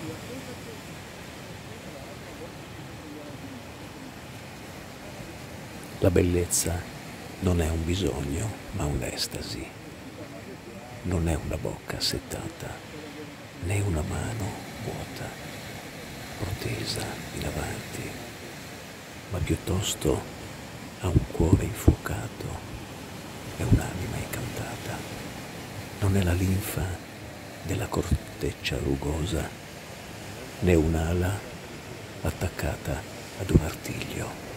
La bellezza non è un bisogno, ma un'estasi. Non è una bocca assettata, né una mano vuota, protesa in avanti, ma piuttosto ha un cuore infuocato e un'anima incantata. Non è la linfa della corteccia rugosa, né un'ala attaccata ad un artiglio.